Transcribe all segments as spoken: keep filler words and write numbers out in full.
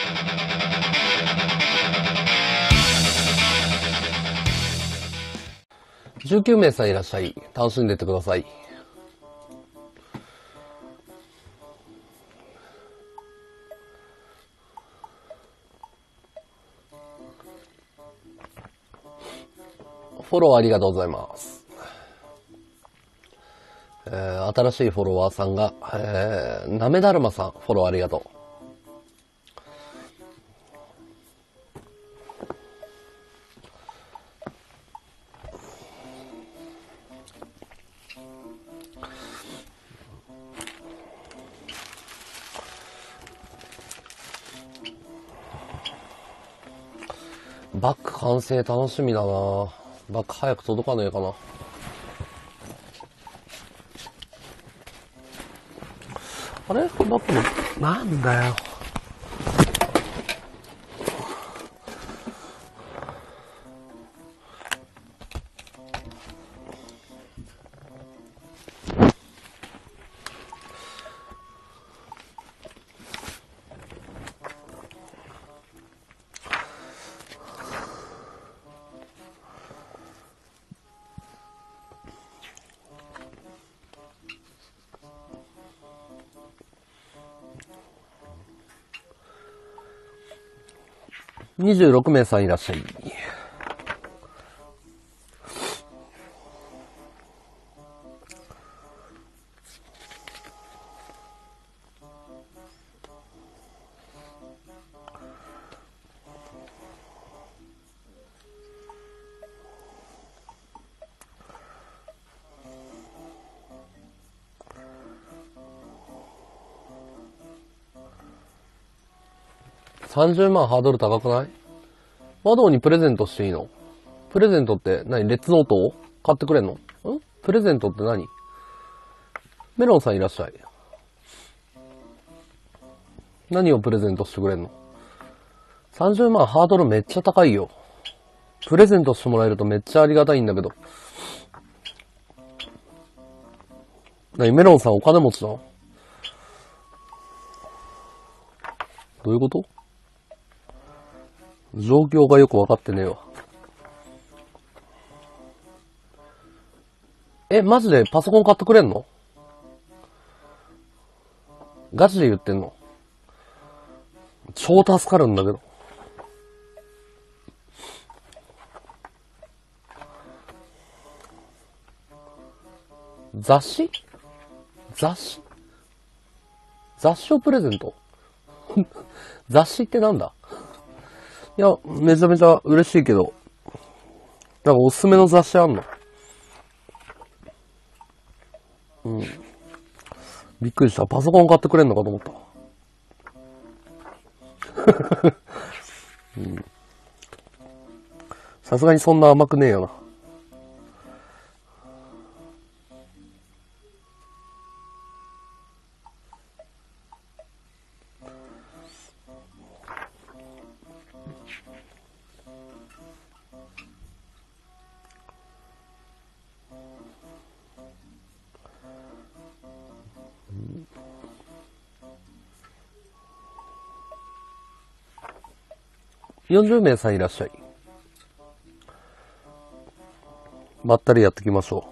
じゅうきゅうめいさんいらっしゃい。楽しんでってください。フォローありがとうございます。えー、新しいフォロワーさんが、えー、なめだるまさん、フォローありがとう。バッグ完成楽しみだな。バッグ早く届かねえかな。あれバッグの、なんだよ。にじゅうろくめいさんいらっしゃい。さんじゅうまんハードル高くない？マドウにプレゼントしていいの？プレゼントって何？レッツノートを買ってくれんの？ん？プレゼントって何？メロンさんいらっしゃい。何をプレゼントしてくれんの？ さんじゅうまんハードルめっちゃ高いよ。プレゼントしてもらえるとめっちゃありがたいんだけど。何？メロンさんお金持ちなの？どういうこと？状況がよくわかってねえわ。え、マジでパソコン買ってくれんの？ガチで言ってんの？超助かるんだけど。雑誌？雑誌？雑誌をプレゼント？雑誌ってなんだ？いや、めちゃめちゃ嬉しいけど。なんかおすすめの雑誌あんの？うん。びっくりした。パソコン買ってくれんのかと思った。うん。さすがにそんな甘くねえよな。よんじゅうめいさんいらっしゃい。ばったりやっていきましょ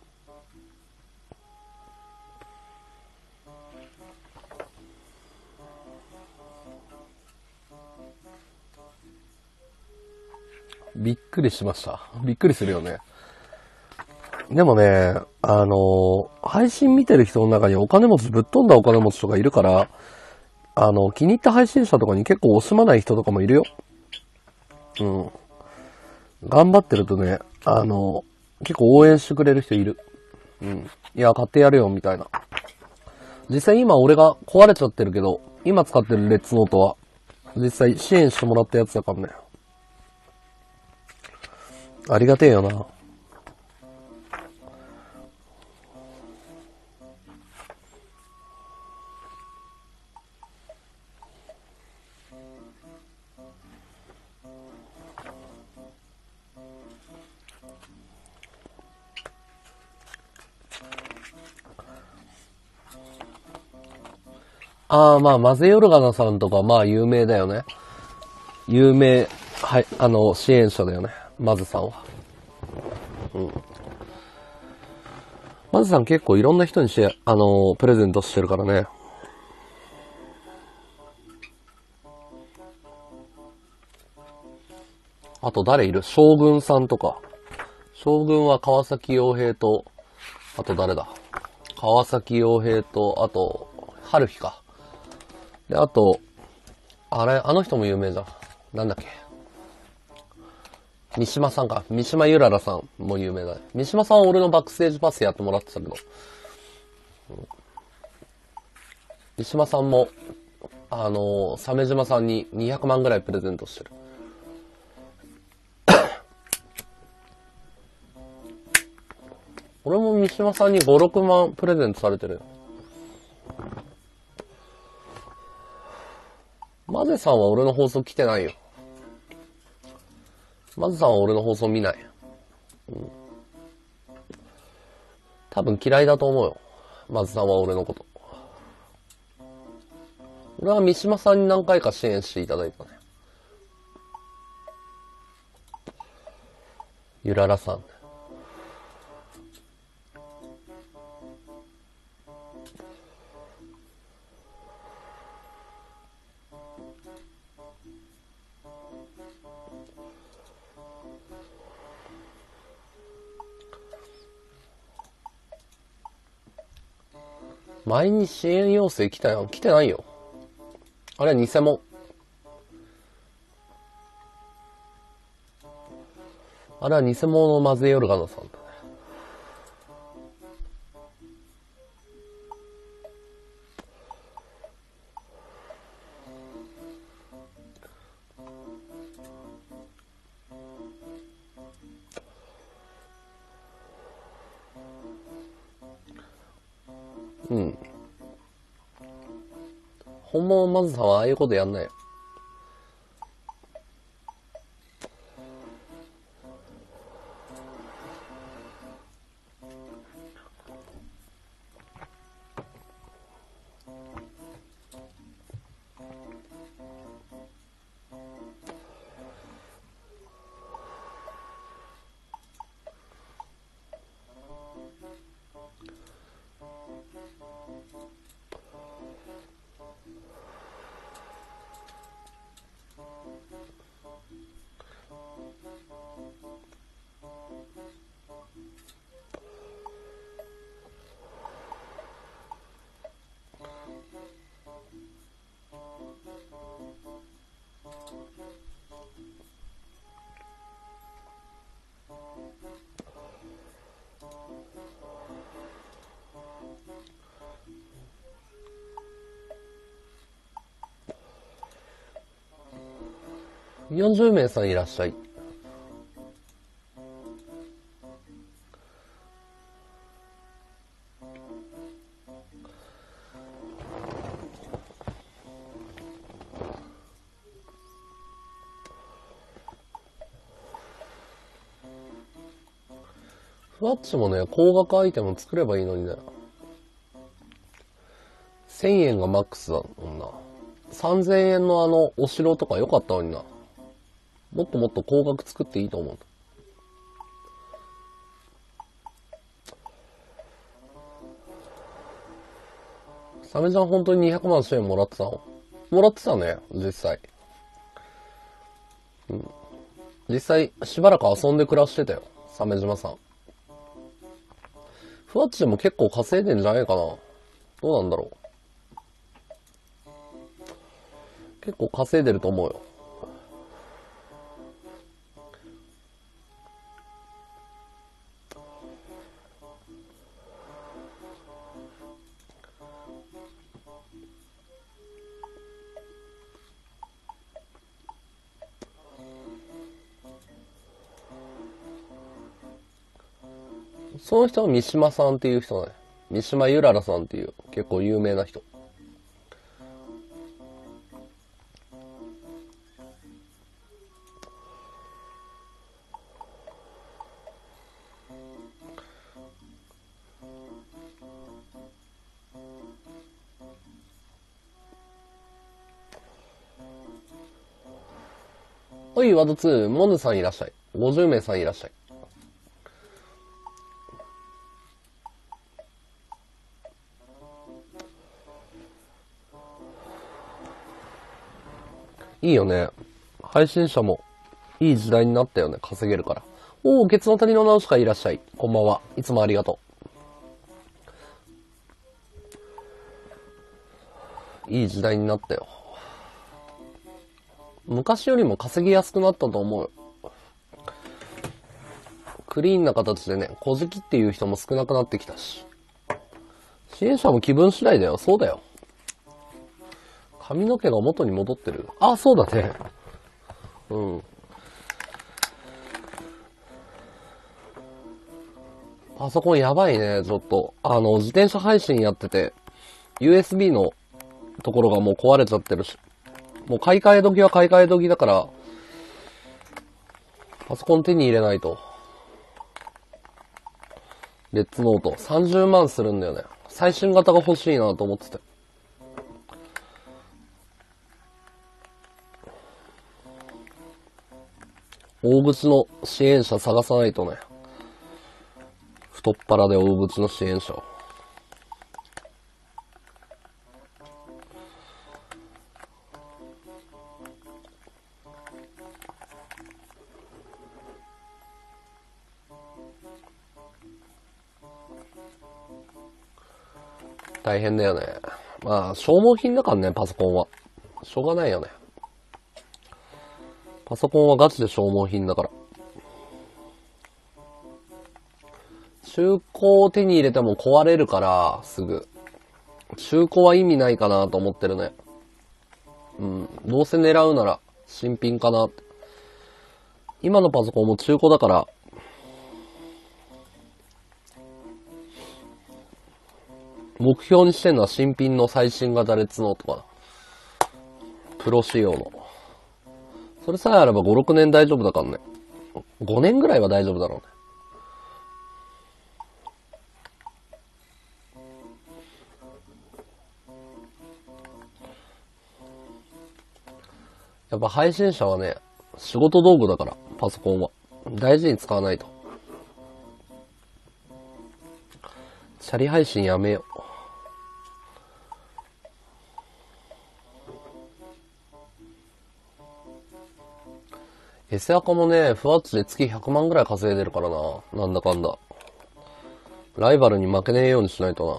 う。びっくりしました。びっくりするよね。でもね、あの、配信見てる人の中にお金持ち、ぶっ飛んだお金持ちとかいるから、あの、気に入った配信者とかに結構惜しまない人とかもいるよ。うん。頑張ってるとね、あの、結構応援してくれる人いる。うん。いや、買ってやるよ、みたいな。実際今俺が壊れちゃってるけど、今使ってるレッツノートは、実際支援してもらったやつだからね。ありがてえよな。 ああ、まあ、マゼヨルガナさんとか、まあ、有名だよね。有名、はい、あの、支援者だよね。マズさんは。うん。マズさん結構いろんな人にして、あの、プレゼントしてるからね。あと誰いる？将軍さんとか。将軍は川崎洋平と、あと誰だ？川崎洋平と、あと、春日か。で、あと、あれ、あの人も有名じゃん。なんだっけ。三島さんか。三島ゆららさんも有名だね。三島さんは俺のバックステージパスやってもらってたけど。うん、三島さんも、あのー、鮫島さんににひゃくまんぐらいプレゼントしてる。俺も三島さんにご、ろくまんプレゼントされてるよ。マゼさんは俺の放送来てないよ。マゼさんは俺の放送見ない。うん、多分嫌いだと思うよ。マゼさんは俺のこと。俺は三島さんに何回か支援していただいたね。ゆららさん。前に支援要請来たやん。来てないよ。あれは偽物。あれは偽物のマゼヨルガナさんだね。うん。本物のマズさんはああいうことやんないよ。よんじゅうめいさんいらっしゃい。ふわっちもね、高額アイテム作ればいいのにね。せんえんがマックスだもんな。さんぜんえんのあの、お城とか良かったのにな。もっともっと高額作っていいと思う。サメちゃん本当ににひゃくまん支援もらってたの？もらってたね、実際。うん。実際、しばらく遊んで暮らしてたよ、鮫島さん。ふわっちでも結構稼いでんじゃないかな。どうなんだろう。結構稼いでると思うよ。その人は三島さんっていう人ね。三島ゆららさんっていう結構有名な人。 ほい、ワードツー、モヌさんいらっしゃい。ごじゅうめいさんいらっしゃい。いいよね。配信者もいい時代になったよね。稼げるから。おー、ケツの谷の直しかいらっしゃい。こんばんは。いつもありがとう。いい時代になったよ。昔よりも稼ぎやすくなったと思うよ。クリーンな形でね、小じきっていう人も少なくなってきたし。支援者も気分次第だよ。そうだよ。髪の毛が元に戻ってる。あ、そうだね。うん。パソコンやばいね、ちょっと。あの、自転車配信やってて、ユーエスビー のところがもう壊れちゃってるし。もう買い替え時は買い替え時だから、パソコン手に入れないと。レッツノート。さんじゅうまんするんだよね。最新型が欲しいなと思ってて。大口の支援者探さないとね。太っ腹で大口の支援者を。大変だよね。まあ、消耗品だからね、パソコンは。しょうがないよね。パソコンはガチで消耗品だから。中古を手に入れても壊れるから、すぐ。中古は意味ないかなと思ってるね。うん。どうせ狙うなら、新品かなって。今のパソコンも中古だから、目標にしてんのは新品の最新型レッツノートかな。プロ仕様の。それさえあればご、ろくねん大丈夫だからね。ごねんぐらいは大丈夫だろうね。やっぱ配信者はね、仕事道具だから、パソコンは。大事に使わないと。チャリ配信やめよう。エセアカもね、ふわっちで月ひゃくまんぐらい稼いでるからな。なんだかんだ。ライバルに負けねえようにしないとな。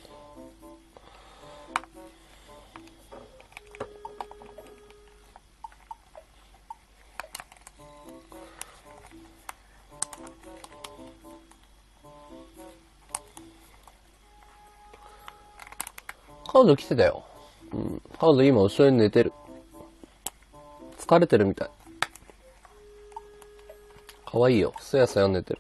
彼女来てたよ。うん。彼女今後ろに寝てる。疲れてるみたい。かわいいよ。すやすや寝てる。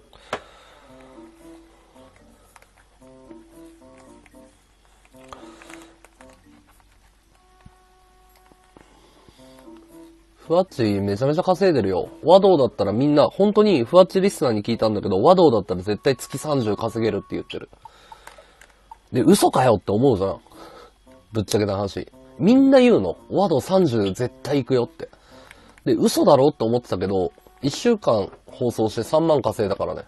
ふわっちめちゃめちゃ稼いでるよ。和道だったらみんな、本当にふわっちリスナーに聞いたんだけど、和道だったら絶対月さんじゅう稼げるって言ってる。で、嘘かよって思うじゃん。ぶっちゃけた話。みんな言うの。和道さんじゅう絶対行くよって。で、嘘だろって思ってたけど、いっしゅうかん放送してさんまん稼いだからね。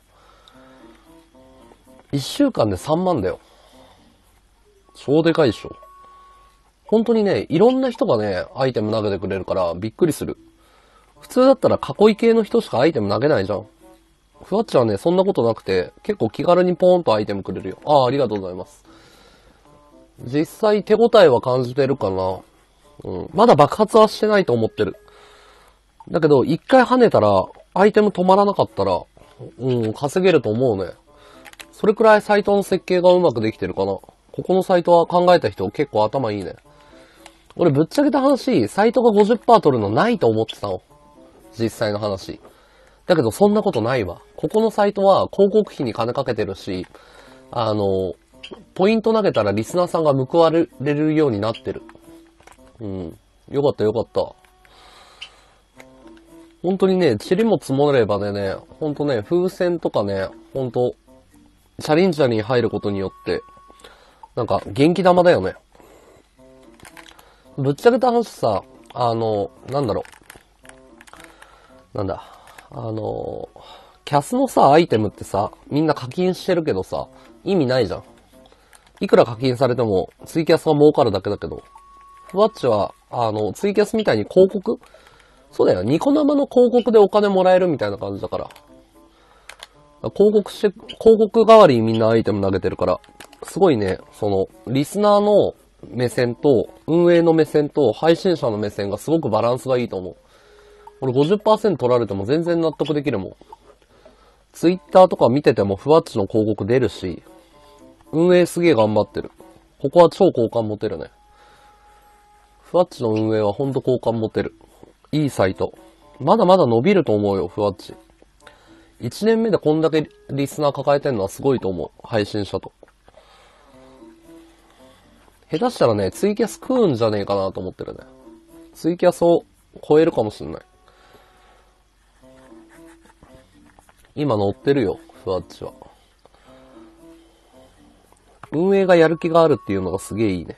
いっしゅうかんでさんまんだよ。超でかいっしょ。本当にね、いろんな人がね、アイテム投げてくれるからびっくりする。普通だったら囲い系の人しかアイテム投げないじゃん。ふわっちはね、そんなことなくて、結構気軽にポーンとアイテムくれるよ。ああ、ありがとうございます。実際手応えは感じてるかな。うん。まだ爆発はしてないと思ってる。だけど、一回跳ねたら、アイテム止まらなかったら、うん、稼げると思うね。それくらいサイトの設計がうまくできてるかな。ここのサイトは考えた人結構頭いいね。俺ぶっちゃけた話、サイトが ごじゅっパーセント 取るのないと思ってたの。実際の話。だけどそんなことないわ。ここのサイトは広告費に金かけてるし、あの、ポイント投げたらリスナーさんが報われるようになってる。うん。よかったよかった。本当にね、塵も積もればね、本当ね、風船とかね、本当チャリンチャリン入ることによって、なんか元気玉だよね。ぶっちゃけた話さ、あの、なんだろなんだ、あの、キャスのさ、アイテムってさ、みんな課金してるけどさ、意味ないじゃん。いくら課金されても、ツイキャスが儲かるだけだけど、ふわっちは、あの、ツイキャスみたいに広告そうだよ、ニコ生の広告でお金もらえるみたいな感じだから。広告して、広告代わりにみんなアイテム投げてるから、すごいね、その、リスナーの目線と、運営の目線と、配信者の目線がすごくバランスがいいと思う。俺 ごじゅっパーセント 取られても全然納得できるもん。ツイッターとか見ててもふわっちの広告出るし、運営すげえ頑張ってる。ここは超好感持てるね。ふわっちの運営はほんと好感持てる。いいサイト。まだまだ伸びると思うよ、ふわっち。いちねんめでこんだけリスナー抱えてんのはすごいと思う。配信者と。下手したらね、ツイキャス食うんじゃねえかなと思ってるね。ツイキャスを超えるかもしんない。今乗ってるよ、ふわっちは。運営がやる気があるっていうのがすげえいいね。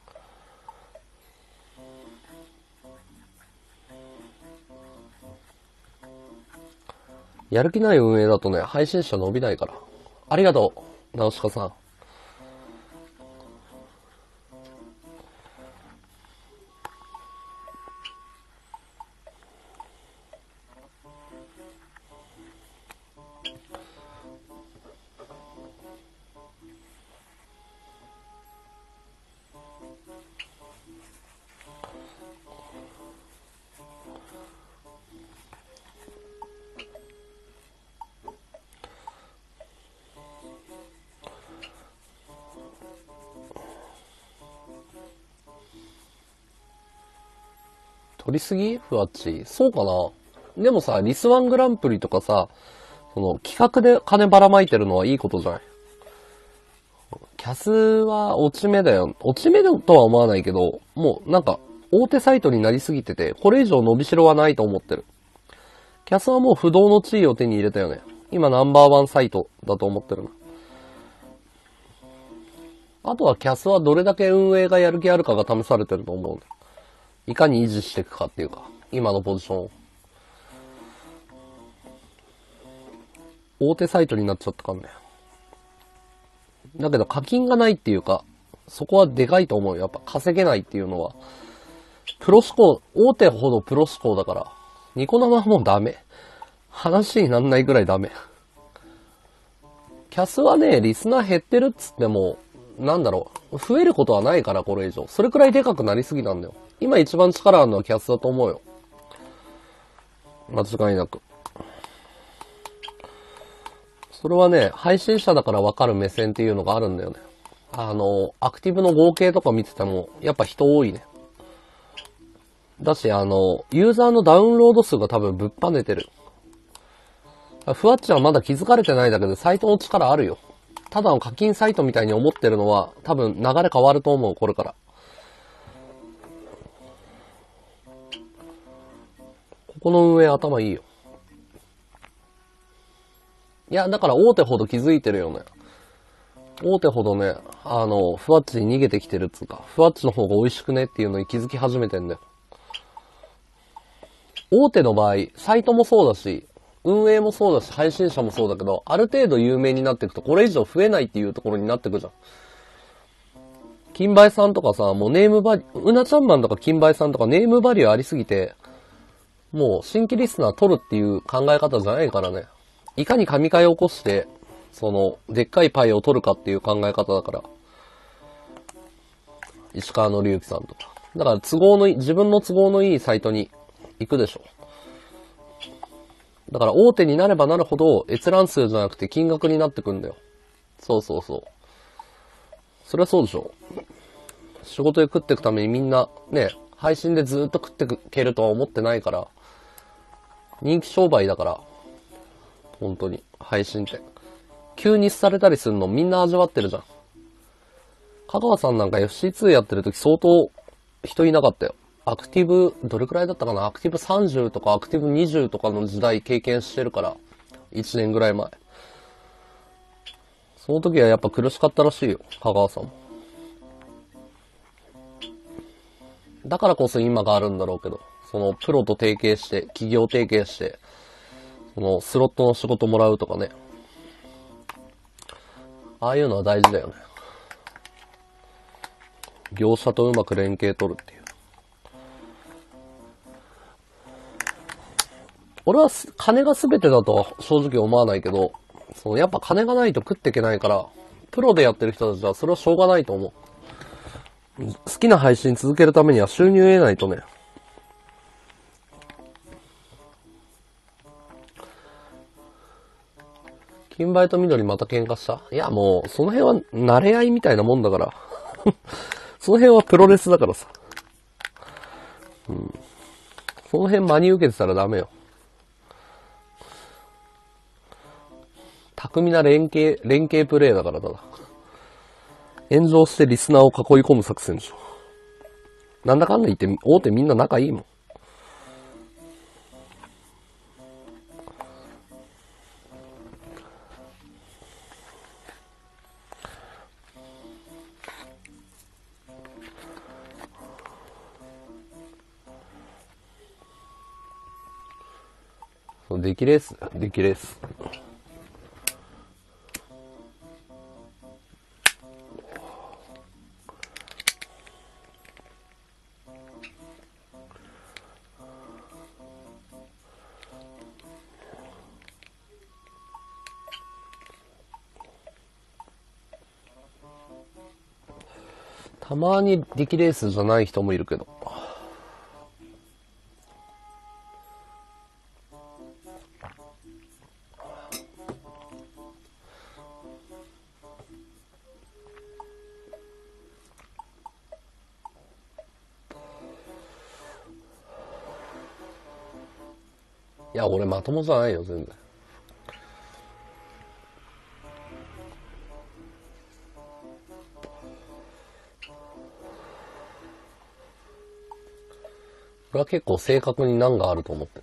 やる気ない運営だとね、配信者伸びないから。ありがとう、ナウシカさん。取りすぎふわっち。そうかな。でもさ、リスワングランプリとかさ、その企画で金ばらまいてるのはいいことじゃない。キャスは落ち目だよ。落ち目だとは思わないけど、もうなんか大手サイトになりすぎてて、これ以上伸びしろはないと思ってる。キャスはもう不動の地位を手に入れたよね。今ナンバーワンサイトだと思ってるな。あとはキャスはどれだけ運営がやる気あるかが試されてると思うね。いかに維持していくかっていうか、今のポジションを。大手サイトになっちゃったからね。だけど課金がないっていうか、そこはでかいと思うよ。やっぱ稼げないっていうのは。プロ志向、大手ほどプロ志向だから、ニコ生はもうダメ。話になんないぐらいダメ。キャスはね、リスナー減ってるっつっても、なんだろう、増えることはないから、これ以上。それくらいでかくなりすぎなんだよ。今一番力あるのはキャスだと思うよ。間違いなく。それはね、配信者だからわかる目線っていうのがあるんだよね。あの、アクティブの合計とか見てても、やっぱ人多いね。だし、あの、ユーザーのダウンロード数が多分ぶっぱねてる。ふわっちはまだ気づかれてないだけでサイトの力あるよ。ただの課金サイトみたいに思ってるのは多分流れ変わると思う、これから。ここの運営頭いいよ。いや、だから大手ほど気づいてるよね。大手ほどね、あの、ふわっちに逃げてきてるっつうか、ふわっちの方が美味しくねっていうのに気づき始めてんだよ。大手の場合、サイトもそうだし、運営もそうだし、配信者もそうだけど、ある程度有名になっていくと、これ以上増えないっていうところになってくじゃん。金梅さんとかさ、もうネームバリュー、うなちゃんマンとか金梅さんとかネームバリューありすぎて、もう新規リスナー取るっていう考え方じゃないからね。いかに神回を起こして、その、でっかいパイを取るかっていう考え方だから。石川の隆起さんとか。だから都合のいい、自分の都合のいいサイトに行くでしょ。だから大手になればなるほど閲覧数じゃなくて金額になってくんだよ。そうそうそう。それはそうでしょ。仕事で食っていくためにみんなね、配信でずっと食っていけるとは思ってないから、人気商売だから、本当に配信って。急にされたりするのみんな味わってるじゃん。香川さんなんか エフシーツー やってる時相当人いなかったよ。アクティブ、どれくらいだったかな、アクティブさんじゅうとかアクティブにじゅうとかの時代経験してるから。いちねんぐらい前。その時はやっぱ苦しかったらしいよ。香川さんも。 だからこそ今があるんだろうけど、そのプロと提携して、企業提携して、そのスロットの仕事もらうとかね。ああいうのは大事だよね。業者とうまく連携取るっていう。俺は金が全てだとは正直思わないけど、そのやっぱ金がないと食っていけないから、プロでやってる人たちはそれはしょうがないと思う。好きな配信続けるためには収入得ないとね。金梅と緑また喧嘩した？いやもう、その辺は慣れ合いみたいなもんだから。その辺はプロレスだからさ。うん。その辺真に受けてたらダメよ。巧みな連携、連携プレイだからだな。炎上してリスナーを囲い込む作戦でしょ。なんだかんだ言って大手みんな仲いいもん。出来レース出来レース。たまに出来レースじゃない人もいるけど。いや、俺まともじゃないよ、全然。俺は結構正確に難があると思ってる。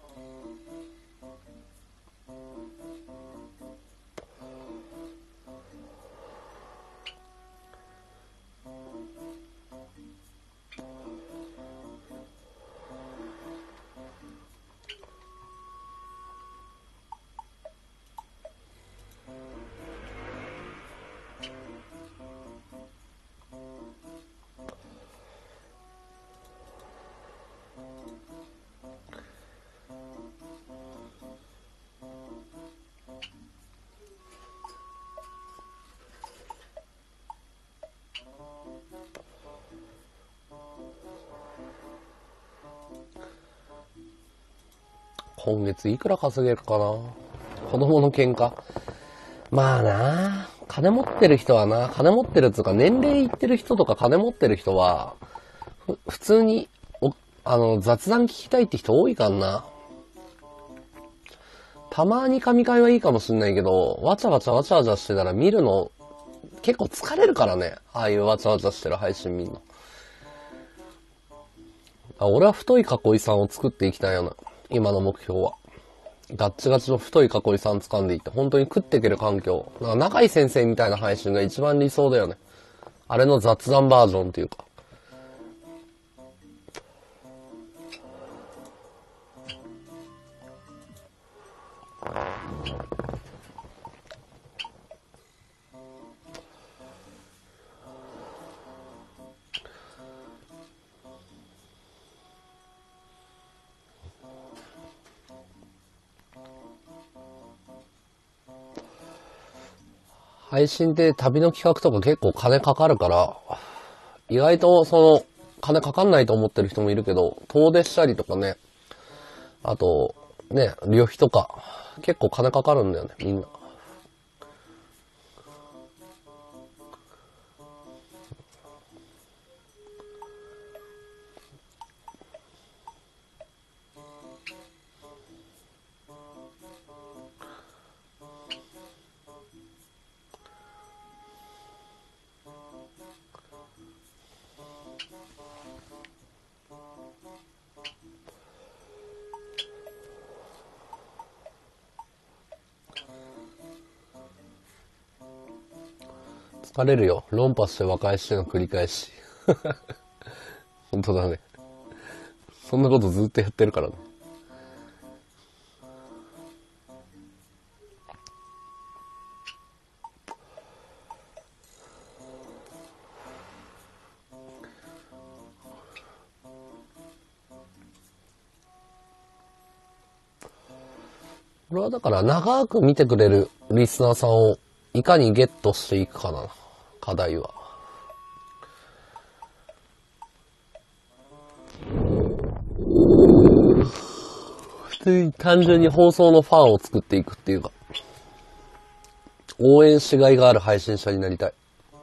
今月いくら稼げるかな。子供の喧嘩。まあな、金持ってる人はな、金持ってるつうか年齢いってる人とか金持ってる人は、ふ普通におあの雑談聞きたいって人多いかんな。たまに神会はいいかもしんないけど、わちゃわちゃわちゃわちゃしてたら見るの結構疲れるからね。ああいうわちゃわちゃしてる配信見んの。あ、俺は太い囲いさんを作っていきたいよな。今の目標は。ガッチガチの太い囲いさん掴んでいって、本当に食っていける環境。なんか中井先生みたいな配信が一番理想だよね。あれの雑談バージョンっていうか。配信で旅の企画とか結構金かかるから、意外とその、金かかんないと思ってる人もいるけど、遠出したりとかね、あと、ね、旅費とか、結構金かかるんだよね、みんな。疲れるよ。論破して和解しての繰り返し。 本当だね。そんなことずっとやってるからね。これはだから長く見てくれるリスナーさんをいかにゲットしていくかな、課題は。普通に単純に放送のファンを作っていくっていうか、応援しがいがある配信者になりたい。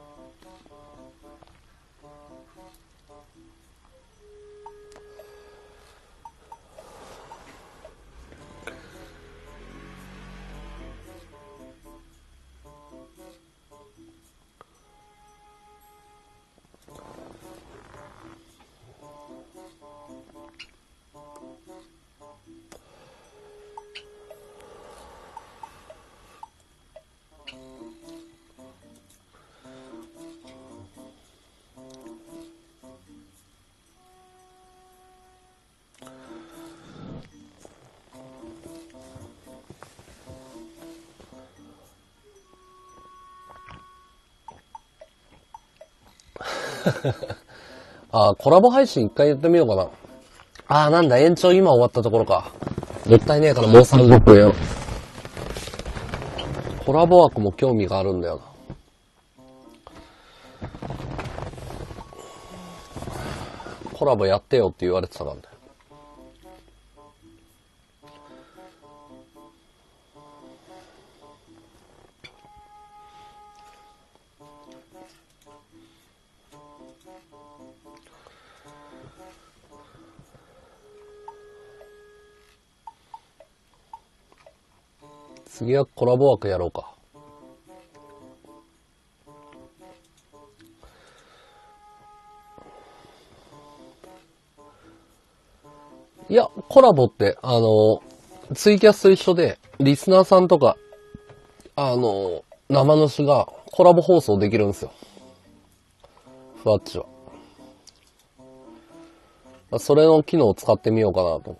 あー、コラボ配信一回やってみようかな。あー、なんだ、延長今終わったところか。もったいねえからもうさんじゅっぷんよ。コラボ枠も興味があるんだよな。コラボやってよって言われてたからね。次はコラボ枠やろうか。いや、コラボって、あの、ツイキャスと一緒で、リスナーさんとか、あの、生主がコラボ放送できるんですよ。ふわっちは。それの機能を使ってみようかなと思って。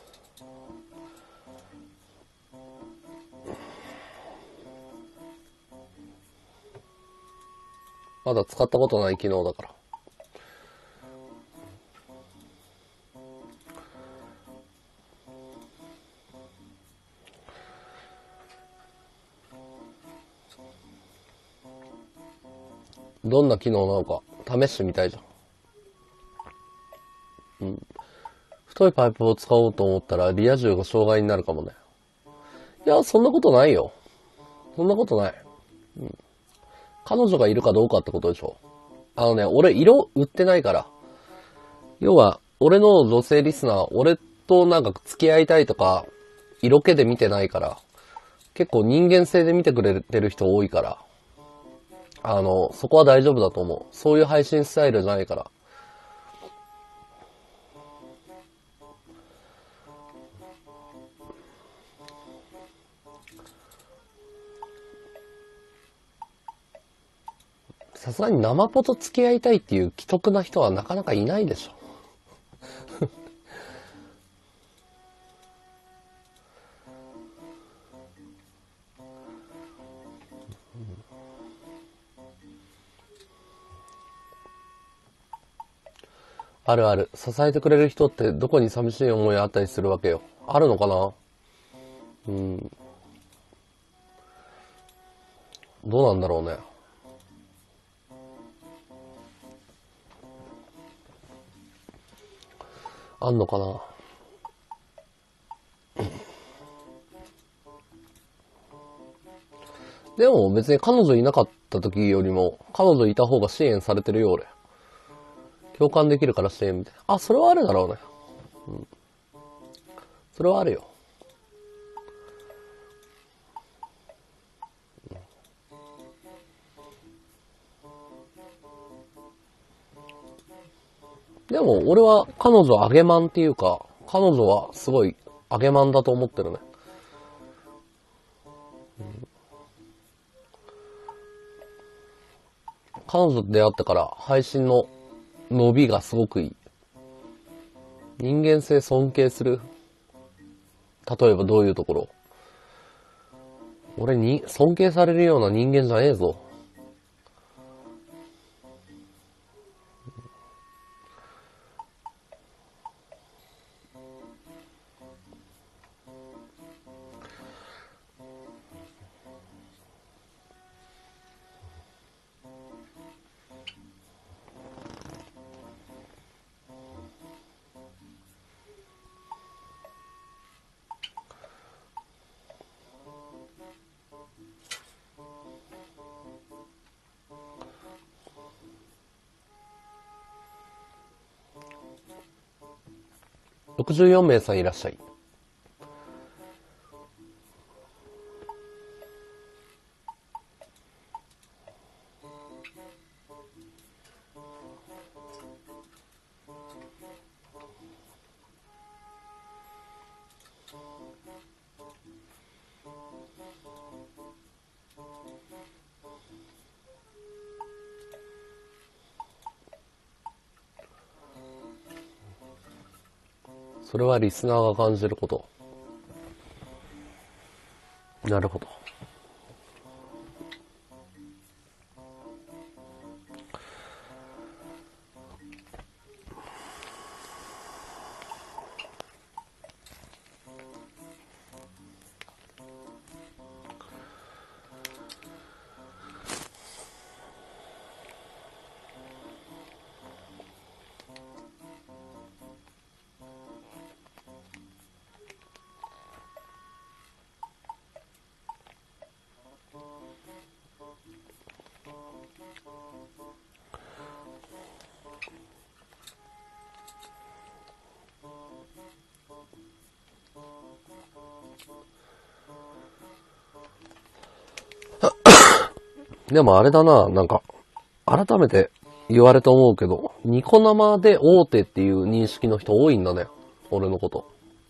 まだ使ったことない機能だから。どんな機能なのか試してみたいじゃん。うん。太いパイプを使おうと思ったらリア充が障害になるかもね。いや、そんなことないよ。そんなことない。うん。彼女がいるかどうかってことでしょ。あのね、俺色売ってないから。要は、俺の女性リスナー、俺となんか付き合いたいとか、色気で見てないから、結構人間性で見てくれてる人多いから、あの、そこは大丈夫だと思う。そういう配信スタイルじゃないから。さすがに生ポと付き合いたいっていう既得な人はなかなかいないでしょ。あるある。支えてくれる人ってどこに寂しい思いあったりするわけよ。あるのかな？うん。どうなんだろうね。あんのかな。でも別に彼女いなかった時よりも、彼女いた方が支援されてるよ、俺。共感できるから支援みたいな。あ、それはあるだろうね。うん。それはあるよ。でも俺は彼女あげまんっていうか、彼女はすごいあげまんだと思ってるね。うん、彼女と出会ってから配信の伸びがすごくいい。 人間性尊敬する。例えばどういうところ？俺に尊敬されるような人間じゃねえぞ。ろくじゅうよんめいさんいらっしゃい。それはリスナーが感じること。なるほど。でもあれだな、なんか、改めて言われて思うけど、ニコ生で大手っていう認識の人多いんだね。俺のこと。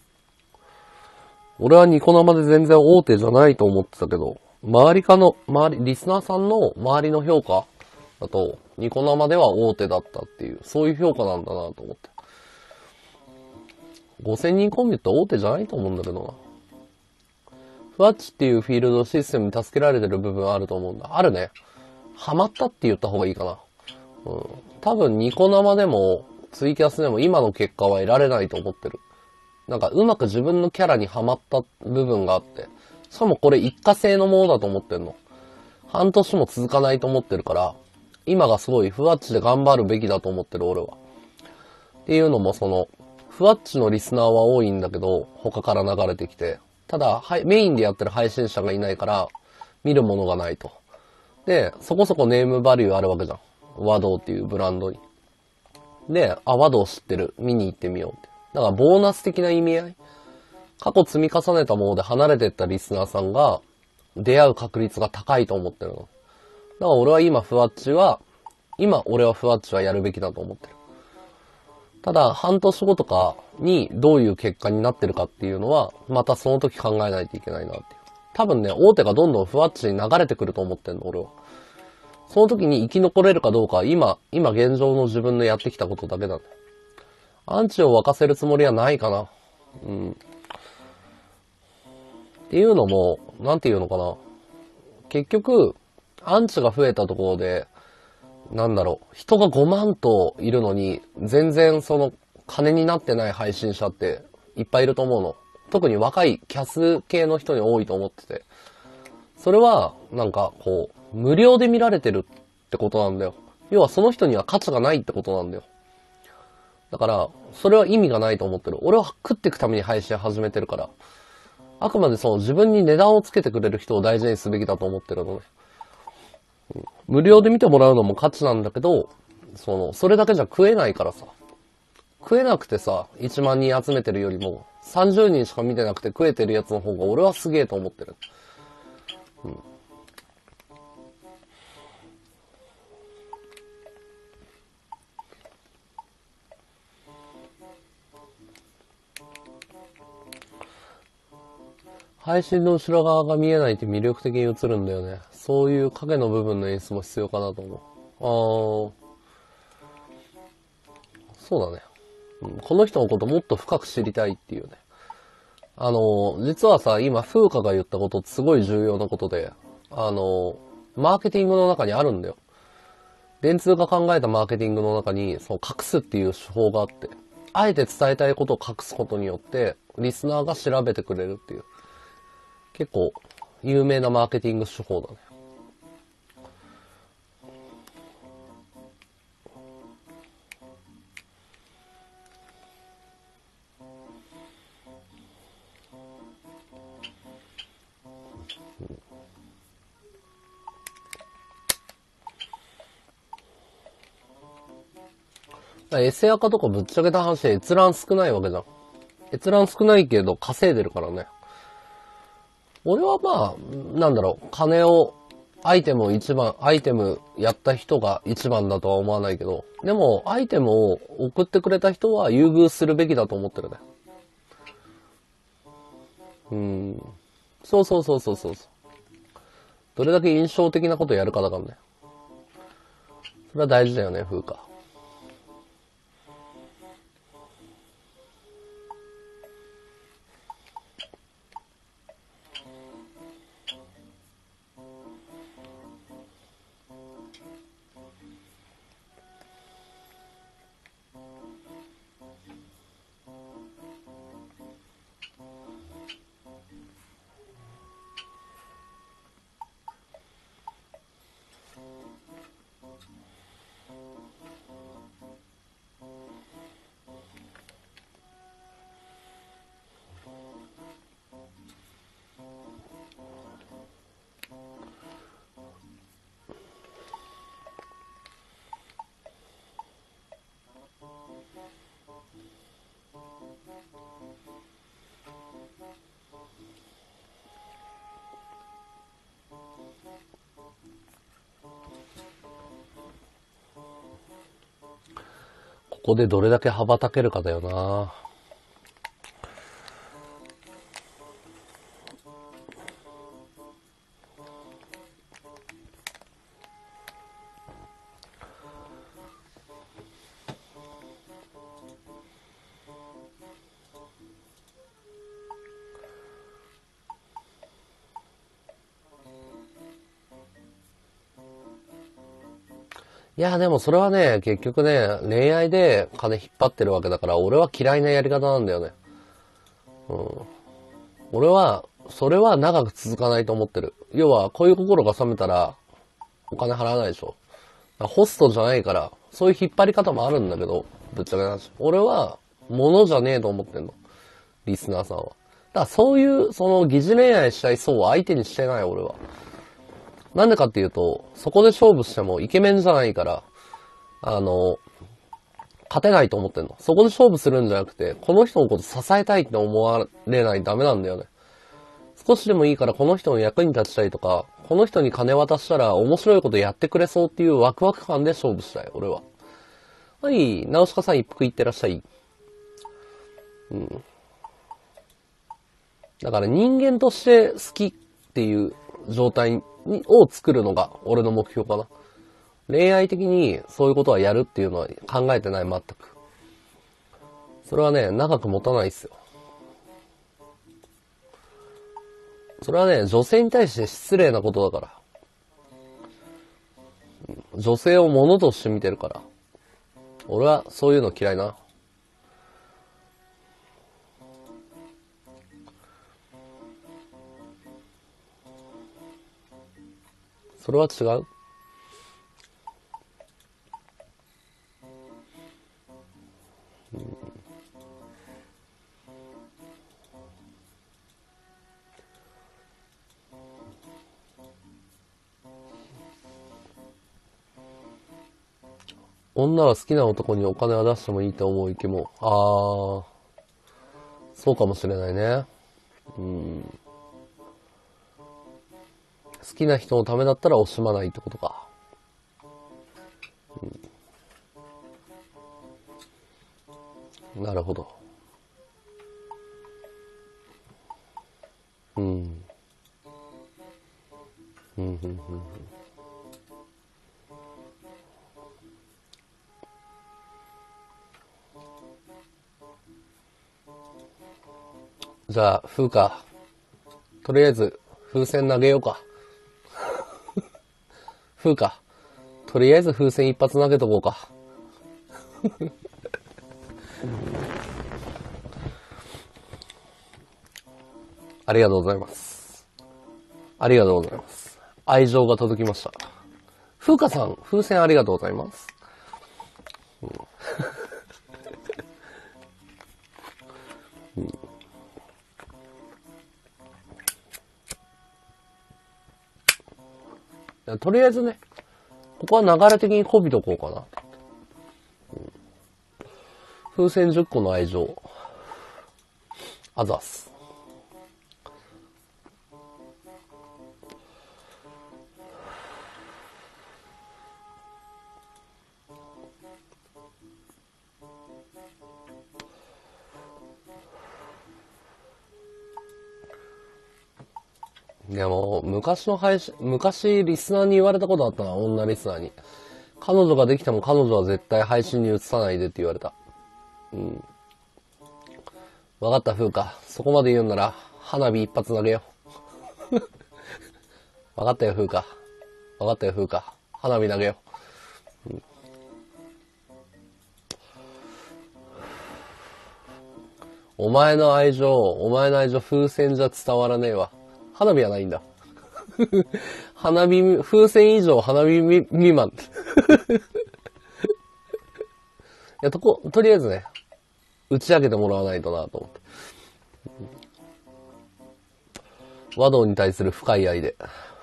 俺はニコ生で全然大手じゃないと思ってたけど、周りかの、周り、リスナーさんの周りの評価だと、ニコ生では大手だったっていう、そういう評価なんだなと思って。ごせんにんコンビって大手じゃないと思うんだけどな。ふわっちっていうフィールドシステムに助けられてる部分あると思うんだ。あるね。ハマったって言った方がいいかな。うん。多分ニコ生でもツイキャスでも今の結果は得られないと思ってる。なんかうまく自分のキャラにハマった部分があって。しかもこれ一過性のものだと思ってんの。半年も続かないと思ってるから、今がすごいふわっちで頑張るべきだと思ってる俺は。っていうのもその、ふわっちのリスナーは多いんだけど、他から流れてきて。ただ、はい、メインでやってる配信者がいないから、見るものがないと。で、そこそこネームバリューあるわけじゃん。和道っていうブランドに。で、あ、和道知ってる。見に行ってみようって。だからボーナス的な意味合い。過去積み重ねたもので離れてったリスナーさんが出会う確率が高いと思ってるの。だから俺は今ふわっちは、今俺はふわっちはやるべきだと思ってる。ただ、半年後とかにどういう結果になってるかっていうのは、またその時考えないといけないなっていう。多分ね、大手がどんどんふわっちに流れてくると思ってんの、俺は。その時に生き残れるかどうかは今、今現状の自分のやってきたことだけなんだよ。アンチを沸かせるつもりはないかな。うん。っていうのも、なんていうのかな。結局、アンチが増えたところで、なんだろう、人がごまんといるのに、全然その、金になってない配信者っていっぱいいると思うの。特に若いキャス系の人に多いと思ってて。それは、なんか、こう、無料で見られてるってことなんだよ。要はその人には価値がないってことなんだよ。だから、それは意味がないと思ってる。俺は食っていくために配信始めてるから。あくまでその自分に値段をつけてくれる人を大事にすべきだと思ってるのね。無料で見てもらうのも価値なんだけど、その、それだけじゃ食えないからさ。食えなくてさ、いちまんにん集めてるよりも、さんじゅうにんしか見てなくて食えてるやつの方が俺はすげえと思ってる。うん。配信の後ろ側が見えないって魅力的に映るんだよね。そういう影の部分の演出も必要かなと思う。あー。そうだね。 うん、この人のこともっと深く知りたいっていうね。あの、実はさ、今、風花が言ったことってすごい重要なことで、あの、マーケティングの中にあるんだよ。電通が考えたマーケティングの中に、その隠すっていう手法があって、あえて伝えたいことを隠すことによって、リスナーが調べてくれるっていう、結構、有名なマーケティング手法だね。エセアカとかぶっちゃけた話で閲覧少ないわけじゃん。閲覧少ないけど稼いでるからね。俺はまあ、なんだろう、金を、アイテムを一番、アイテムやった人が一番だとは思わないけど、でも、アイテムを送ってくれた人は優遇するべきだと思ってるね。うん。そうそうそうそうそう。どれだけ印象的なことやるかだからね。それは大事だよね、風花。ここでどれだけ羽ばたけるかだよな。いや、でもそれはね、結局ね、恋愛で金引っ張ってるわけだから、俺は嫌いなやり方なんだよね。うん。俺は、それは長く続かないと思ってる。要は、こういう心が冷めたら、お金払わないでしょ。ホストじゃないから、そういう引っ張り方もあるんだけど、ぶっちゃけな話。俺は、物じゃねえと思ってんの。リスナーさんは。だからそういう、その疑似恋愛したい層を相手にしてない、俺は。なんでかっていうと、そこで勝負してもイケメンじゃないから、あの、勝てないと思ってんの。そこで勝負するんじゃなくて、この人のこと支えたいって思われないとダメなんだよね。少しでもいいからこの人の役に立ちたいとか、この人に金渡したら面白いことやってくれそうっていうワクワク感で勝負したい、俺は。はい、ナウシカさん一服いってらっしゃい。うん。だから人間として好きっていう状態にを作るのが俺の目標かな。恋愛的にそういうことはやるっていうのは考えてない、全く。それはね、長く持たないっすよ。それはね、女性に対して失礼なことだから。女性を物として見てるから。俺はそういうの嫌いな。それは違う。女は好きな男にお金は出してもいいと思う意見も。あー、そうかもしれないね。うん。好きな人のためだったら惜しまないってことか。うん、なるほど。うん。うん、うん、うん。 じゃあ、風か。とりあえず、風船投げようか。風か。とりあえず風船一発投げとこうか。ありがとうございます。ありがとうございます。愛情が届きました。風花さん、風船ありがとうございます。うんうん、いやとりあえずね、ここは流れ的にこびとこうかな。うん、風船じゅっこの愛情。あざっす。でも、昔の配信、昔リスナーに言われたことあったな、女リスナーに。彼女ができても彼女は絶対配信に移さないでって言われた。うん。わかった、風花。そこまで言うんなら、花火一発投げよう。わかったよ、風花。わかったよ、風花。花火投げよう。うん、お前の愛情、お前の愛情風船じゃ伝わらねえわ。花火はないんだ。花火、風船以上花火未満。いや、とこ、とりあえずね、打ち上げてもらわないとなと思って。和道に対する深い愛で。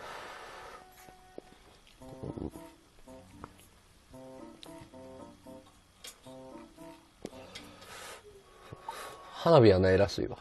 花火はないらしいわ。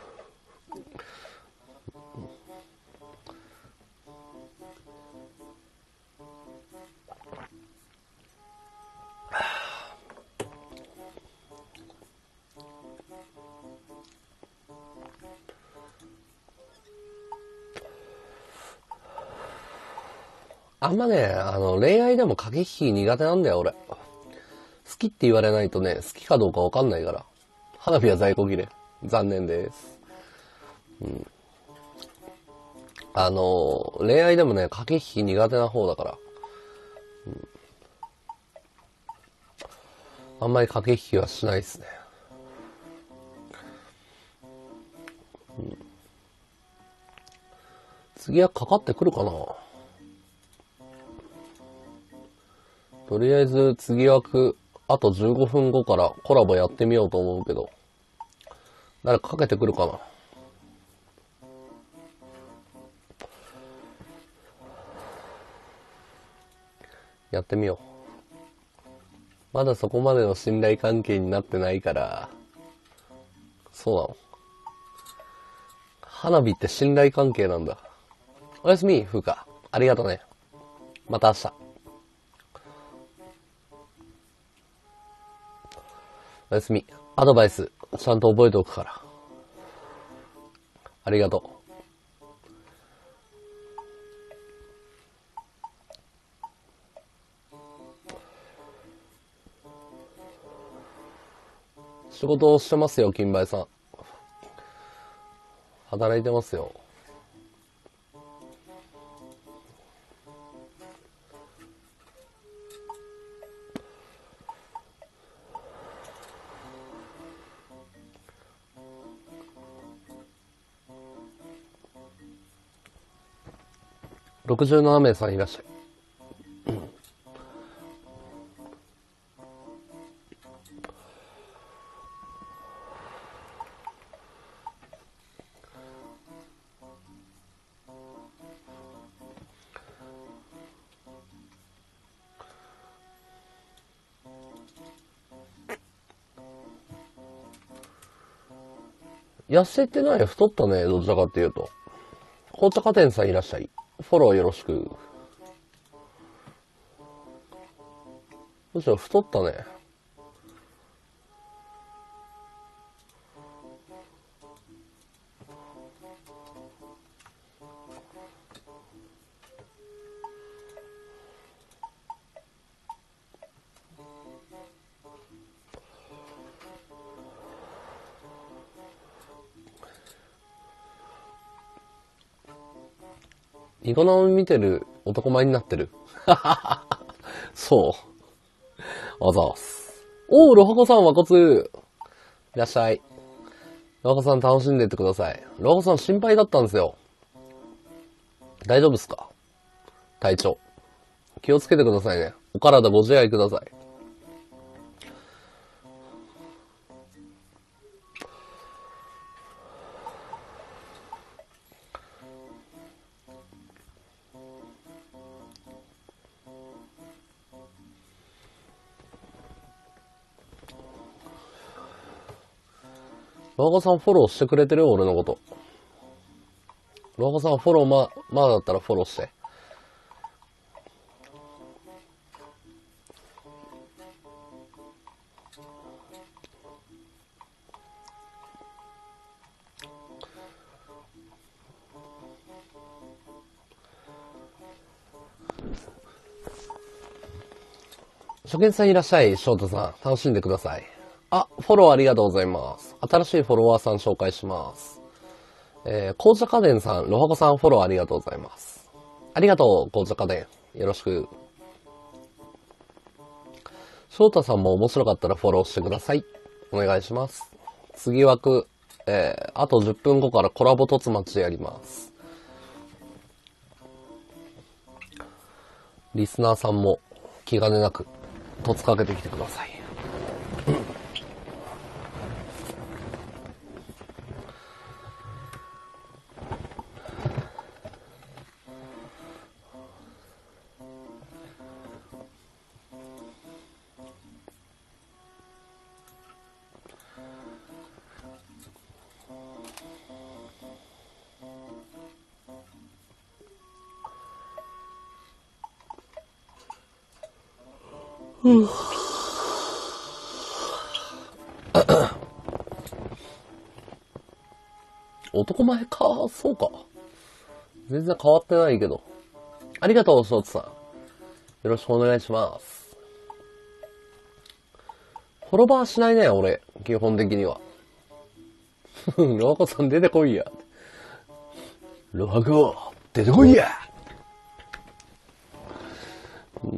あんまね、あの、恋愛でも駆け引き苦手なんだよ、俺。好きって言われないとね、好きかどうかわかんないから。花火は在庫切れ。残念です。うん。あの、恋愛でもね、駆け引き苦手な方だから。うん、あんまり駆け引きはしないですね。うん、次はかかってくるかな。とりあえず次枠、あとじゅうごふんごからコラボやってみようと思うけど、誰かかけてくるかな。やってみよう。まだそこまでの信頼関係になってないから、そうなの。花火って信頼関係なんだ。おやすみ、風花。ありがとね。また明日。おやすみ。アドバイス、ちゃんと覚えておくから。ありがとう。仕事をしてますよ、金梅さん。働いてますよ。ろくじゅうななめいさんいらっしゃい。痩せてない、太ったね、どちらかっていうと。紅茶家店さんいらっしゃい。フォローよろしく。むしろ太ったね。 ニコ生見てる男前になってる。そう。あざーす。おー、ロハコさん、和骨。いらっしゃい。ロハコさん楽しんでってください。ロハコさん心配だったんですよ。大丈夫っすか？体調。気をつけてくださいね。お体ご自愛ください。ロハコさんフォローしてくれてる？俺のこと。ロハコさんフォローま、まだだったらフォローして。初見さんいらっしゃい、翔太さん。楽しんでください。あ、フォローありがとうございます。新しいフォロワーさん紹介します。えー、紅茶家電さん、ロハコさんフォローありがとうございます。ありがとう、紅茶家電。よろしく。翔太さんも面白かったらフォローしてください。お願いします。次枠、えー、あとじゅっぷんごからコラボ突待やります。リスナーさんも気兼ねなく突かけてきてください。男前か、そうか。全然変わってないけど。ありがとう、ショーツさん。よろしくお願いします。フォロバーしないね、俺。基本的には。ロハコさん出てこいや。ロハコ、出てこいや。うん、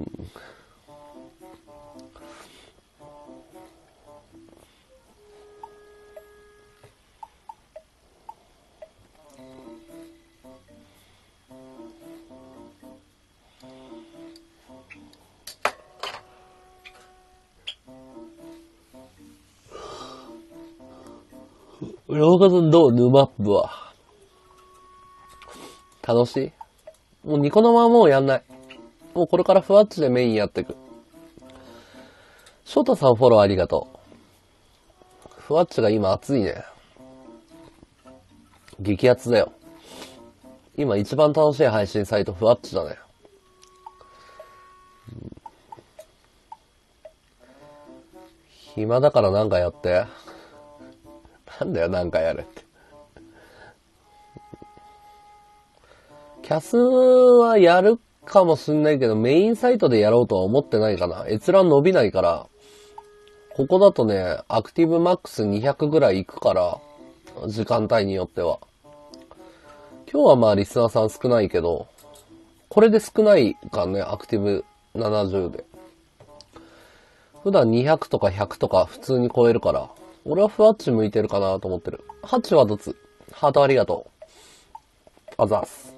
ロハコさんどう？ヌマップは。楽しい？もうニコ生はもうやんない。もうこれからふわっちでメインやっていく。翔太さんフォローありがとう。ふわっちが今熱いね。激アツだよ。今一番楽しい配信サイトふわっちだね。うん、暇だからなんかやって。なんだよなんかやれって。キャスはやるかもしんないけど、メインサイトでやろうとは思ってないかな。閲覧伸びないから、ここだとね、アクティブマックスにひゃくぐらいいくから、時間帯によっては。今日はまあリスナーさん少ないけど、これで少ないかね、アクティブななじゅうで。普段にひゃくとかひゃくとか普通に超えるから、俺はふわっち向いてるかなと思ってる。ハッチはどつ？ハートありがとう。あざーす。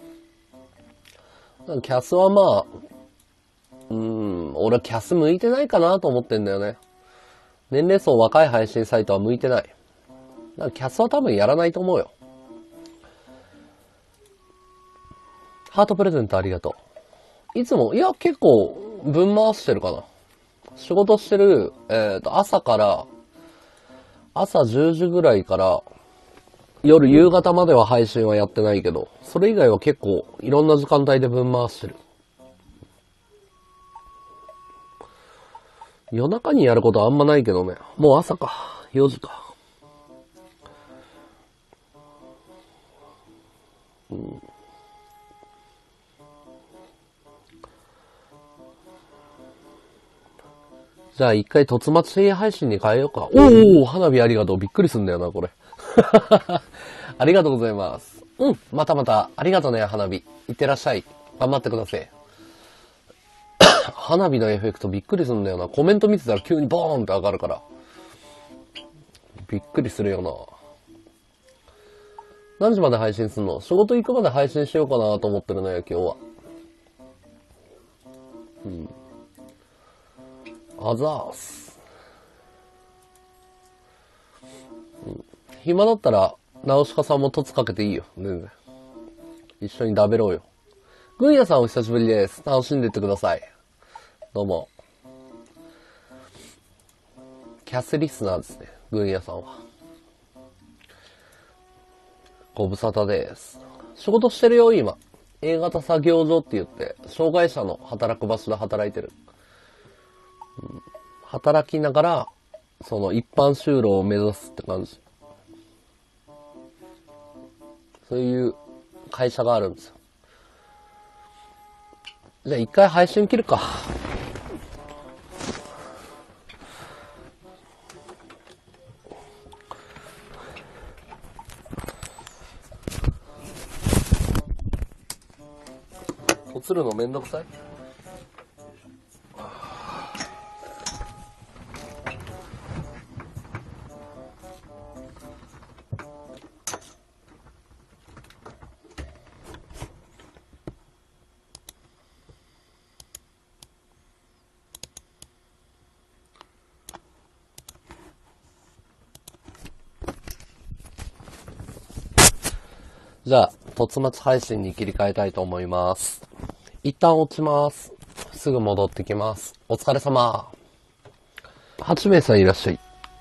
キャスはまあ、うーん、俺はキャス向いてないかなと思ってんだよね。年齢層若い配信サイトは向いてない。だからキャスは多分やらないと思うよ。ハートプレゼントありがとう。いつも、いや、結構、分回してるかな。仕事してる、えっと、朝から、朝じゅうじぐらいから、夜夕方までは配信はやってないけど、それ以外は結構、いろんな時間帯で分回してる。夜中にやることはあんまないけどね。もう朝か。よじか。うん、じゃあ一回突待ち配信に変えようか。おー、花火ありがとう。びっくりすんだよな、これ。ありがとうございます。 うん、またまた、ありがとね、花火。いってらっしゃい。頑張ってください。花火のエフェクトびっくりするんだよな。コメント見てたら急にボーンって上がるから。びっくりするよな。何時まで配信すんの？仕事行くまで配信しようかなと思ってるね、今日は。うん。あざーす。うん。暇だったら、ナウシカさんも凸かけていいよ。全然。一緒に食べろうよ。グンヤさんお久しぶりです。楽しんでってください。どうも。キャスリスナーですね。グンヤさんは。ご無沙汰です。仕事してるよ、今。A 型作業所って言って、障害者の働く場所で働いてる。うん、働きながら、その一般就労を目指すって感じ。そういう会社があるんですよ。じゃあ一回配信切るか。こつるのめんどくさい？じゃあ、突末配信に切り替えたいと思います。一旦落ちます。すぐ戻ってきます。お疲れ様。はちめいさんいらっしゃい。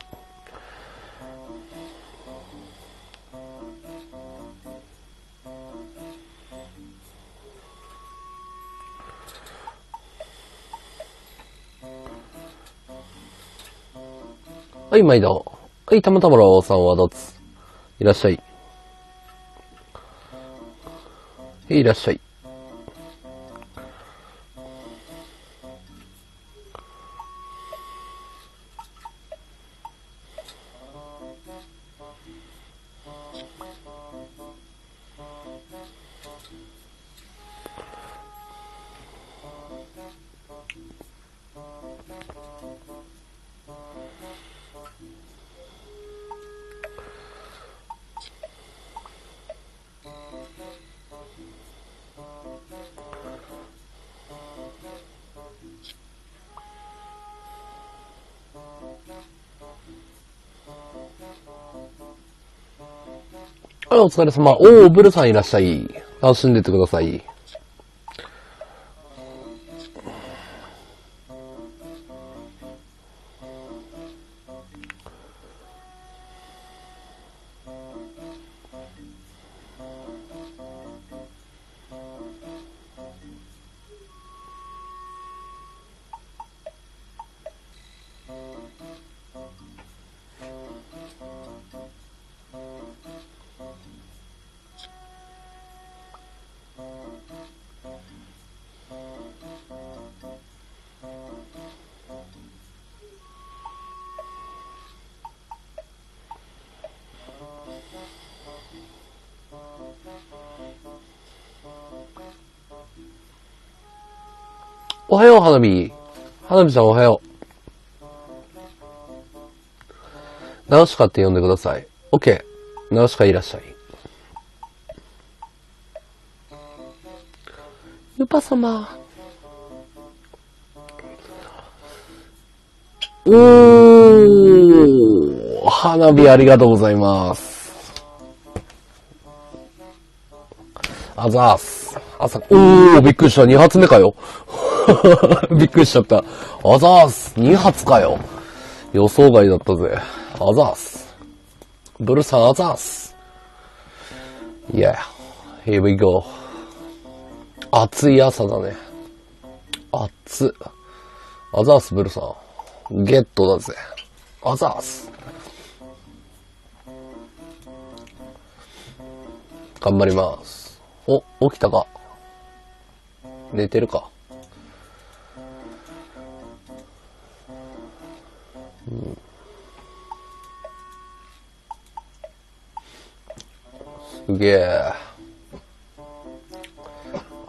はい、毎度。はい、たまたまらおさんはどつ。いらっしゃい。はい、いらっしゃい。はい、お疲れ様。おー、ブルさんいらっしゃい。楽しんでってください。おはよう、花火。花火ちゃんおはよう。ナウシカって呼んでください。オッケー。ナウシカいらっしゃい。ユパ様。おー、花火ありがとうございます。あざーす。朝、おー、びっくりした。に発目かよ。びっくりしちゃった。あざーす。に発かよ。予想外だったぜ。あざーす。ブルさんあざーす。Yeah. Here we go. 暑い朝だね。暑。あざーす、ブルさん。ゲットだぜ。あざーす。頑張ります。お、起きたか。寝てるか。うん、すげえ。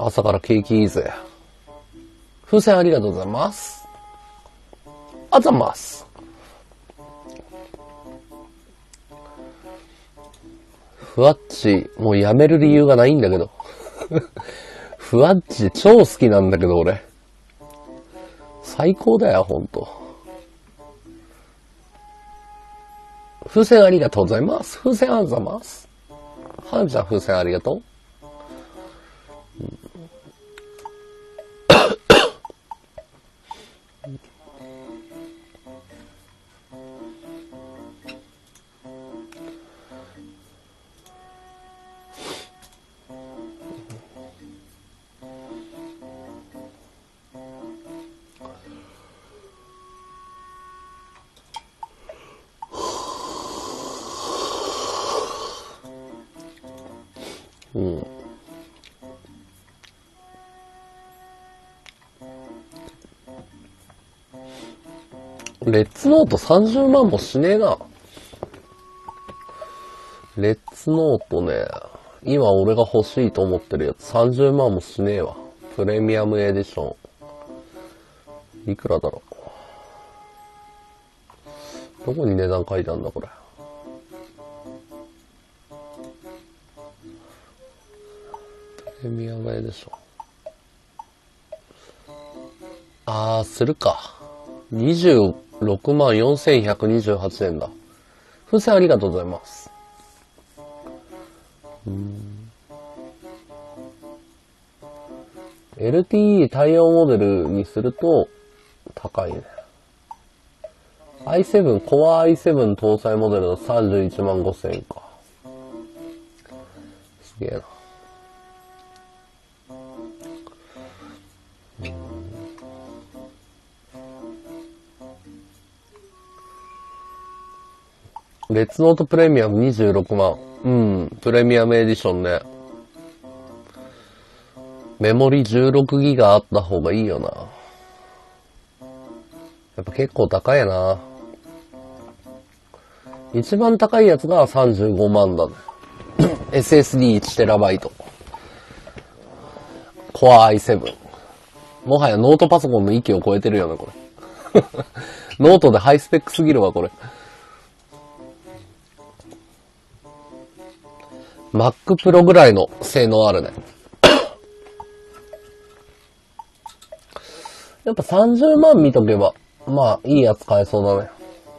朝から景気いいぜ。風船ありがとうございます。あざます。ふわっち、もうやめる理由がないんだけど。ふわっち超好きなんだけど俺。最高だよ、ほんと。風船ありがとうございます。風船ありがとうございます。はんちゃん風船ありがとう。うん。レッツノートさんじゅうまんもしねえな。レッツノートね、今俺が欲しいと思ってるやつさんじゅうまんもしねえわ。プレミアムエディション。いくらだろう。どこに値段書いてあるんだこれ。プレミアムエディション。あー、するか。にじゅうろくまんよんせんひゃくにじゅうはちえんだ。風船ありがとうございます。うーん エルティーイー 対応モデルにすると高いね。アイセブン、Core アイセブン 搭載モデルのさんじゅういちまんごせんえんか。すげえな。レッツノートプレミアムにじゅうろくまん。うん、プレミアムエディションね。メモリじゅうろくギガあった方がいいよな。やっぱ結構高いな。一番高いやつがさんじゅうごまんだね。エスエスディーいちテラバイト。Core アイセブン。もはやノートパソコンの域を超えてるよね、これ。ノートでハイスペックすぎるわ、これ。Mac Pro ぐらいの性能あるね。やっぱさんじゅうまん見とけば、まあ、いいやつ買えそうだね。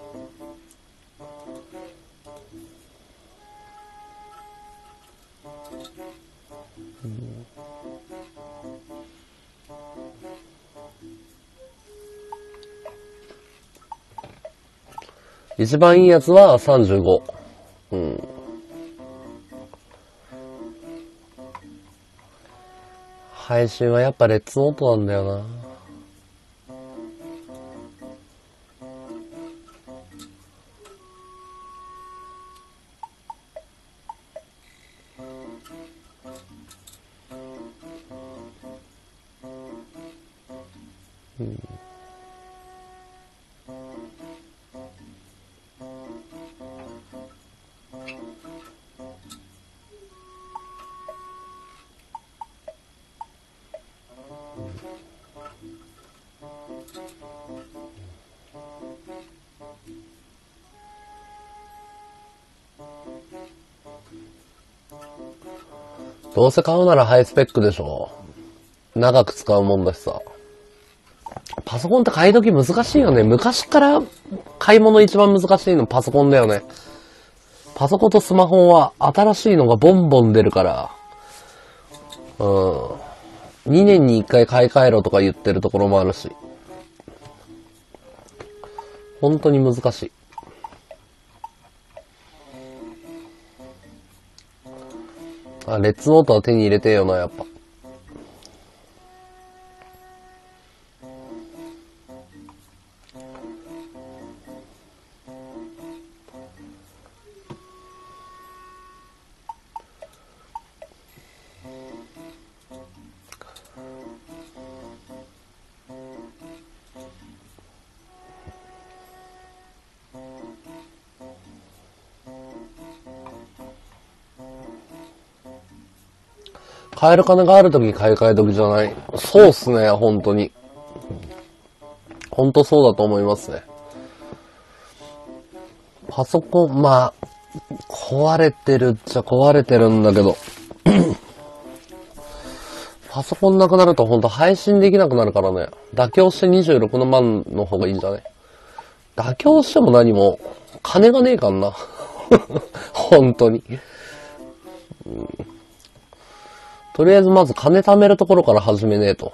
一番いいやつはさんじゅうご。うん。配信はやっぱレッツノートなんだよな。うん。どうせ買うならハイスペックでしょ。長く使うもんだしさ。パソコンって買い時難しいよね。昔から買い物一番難しいのパソコンだよね。パソコンとスマホは新しいのがボンボン出るから、うん。にねんにいっかい買い替えろとか言ってるところもあるし。本当に難しい。あ、レッツノートは手に入れてよな、やっぱ。 買える金がある時買い替え時じゃない。そうっすね、本当に。本当そうだと思いますね。パソコン、まあ、壊れてるっちゃ壊れてるんだけど。パソコンなくなるとほんと配信できなくなるからね。妥協してにじゅうろくまんの方がいいんじゃない？妥協しても何も、金がねえかんな。本当に、うん。とりあえずまず金貯めるところから始めねえと。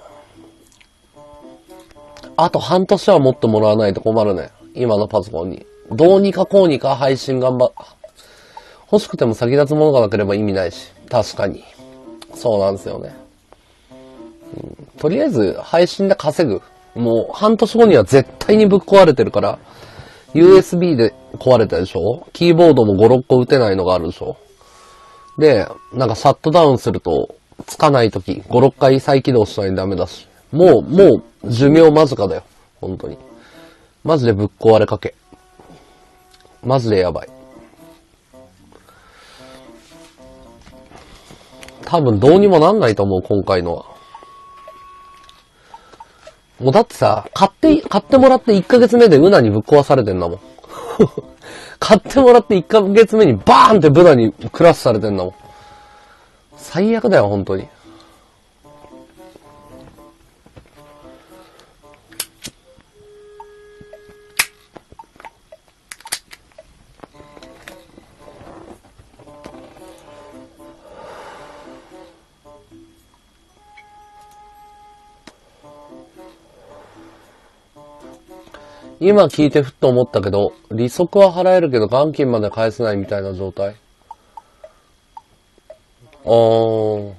あと半年は持ってもらわないと困るね。今のパソコンに。どうにかこうにか配信頑張、欲しくても先立つものがなければ意味ないし。確かに。そうなんですよね。うん、とりあえず配信で稼ぐ。もう半年後には絶対にぶっ壊れてるから、ユーエスビー で壊れたでしょ？キーボードもご、ろっこ打てないのがあるでしょ？で、なんかシャットダウンすると、つかないとき、ご、ろっかい再起動しないとダメだし。もう、もう、寿命間近だよ。本当に。マジでぶっ壊れかけ。マジでやばい。多分どうにもなんないと思う、今回のは。もうだってさ、買って、買ってもらっていっかげつめでウナにぶっ壊されてんだもん。買ってもらっていっかげつめにバーンってブナにクラッシュされてんだもん。最悪だよ、本当に。今聞いてふっと思ったけど、利息は払えるけど元金まで返せないみたいな状態。あー。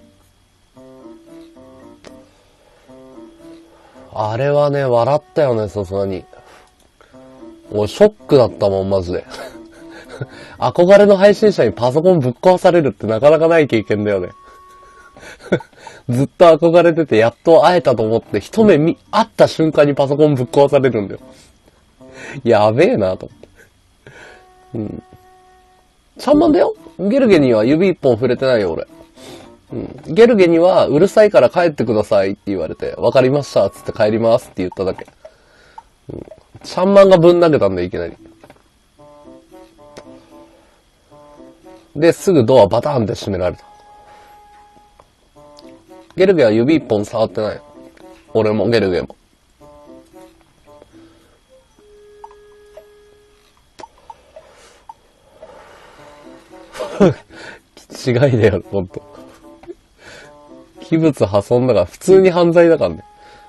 あれはね、笑ったよね、さすがに。俺、ショックだったもん、マジで。憧れの配信者にパソコンぶっ壊されるってなかなかない経験だよね。ずっと憧れてて、やっと会えたと思って、一目見、会った瞬間にパソコンぶっ壊されるんだよ。やべえなと思って。うん。さんまんだよ？ゲルゲには指一本触れてないよ、俺。うん。ゲルゲには、うるさいから帰ってくださいって言われて、わかりました、つって帰りますって言っただけ。うん。さんまんがぶん投げたんだよ、いきなり。で、すぐドアバターンって閉められた。ゲルゲは指一本触ってない。俺もゲルゲも。違いだよ、ほんと。器物破損だから普通に犯罪だからね。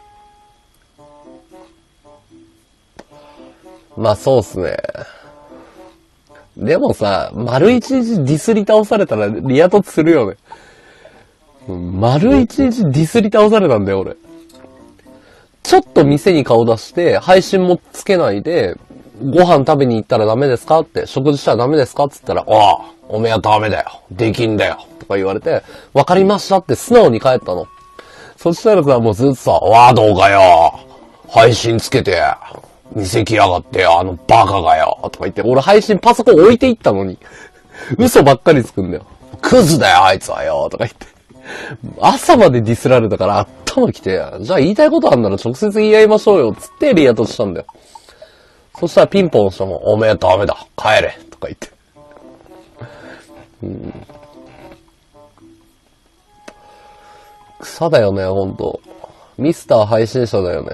まあそうっすね。でもさ、丸一日ディスり倒されたらリア突するよね。丸一日ディスり倒されたんだよ、俺。ちょっと店に顔出して、配信もつけないで、ご飯食べに行ったらダメですかって、食事したらダメですかって言ったら、ああ、おめえはダメだよ。できんだよ。とか言われて、わかりましたって素直に帰ったの。そしたらさ、もうずっとさ、わあ、どうかよ。配信つけて、店来やがって、あのバカがよ。とか言って、俺配信パソコン置いていったのに、嘘ばっかりつくんだよ。クズだよ、あいつはよ。とか言って。朝までディスられたから頭きて、じゃあ言いたいことあんなら直接言い合いましょうよ。つってリアとしたんだよ。そしたらピンポンしたもん、おめえダメだ。帰れ。とか言って。うん、草だよね、ほんと。ミスター配信者だよね。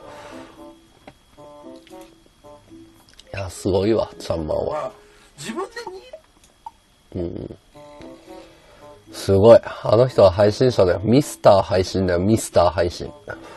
いや、すごいわ、ちゃんまんは。自分でに、うん。すごい。あの人は配信者だよ。ミスター配信だよ。ミスター配信。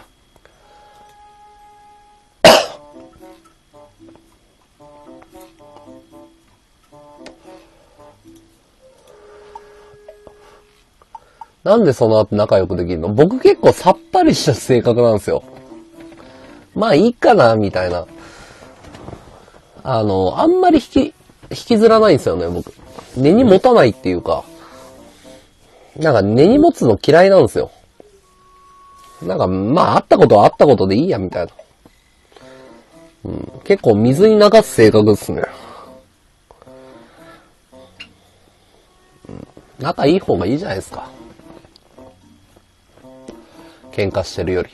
なんでその後仲良くできるの？僕結構さっぱりした性格なんですよ。まあいいかな、みたいな。あの、あんまり引き、引きずらないんですよね、僕。根に持たないっていうか。なんか根に持つの嫌いなんですよ。なんか、まあ、あったことはあったことでいいや、みたいな。うん、結構水に流す性格ですね。うん、仲いい方がいいじゃないですか。 喧嘩してるより。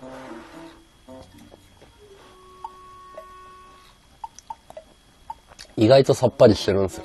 意外とさっぱりしてるんですよ。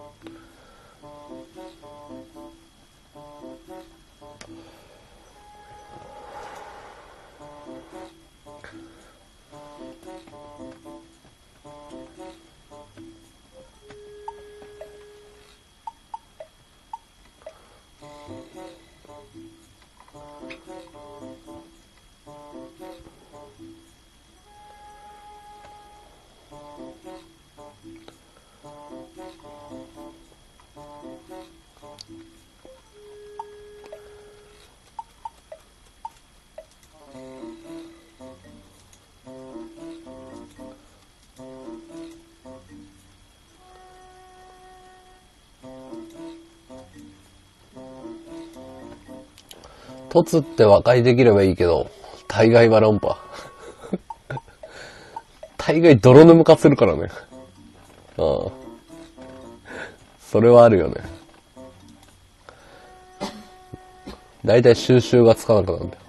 凸って和解できればいいけど、大概は論破。大概泥沼化するからね。ああ。それはあるよね。だいたい収集がつかなくなるんだよ。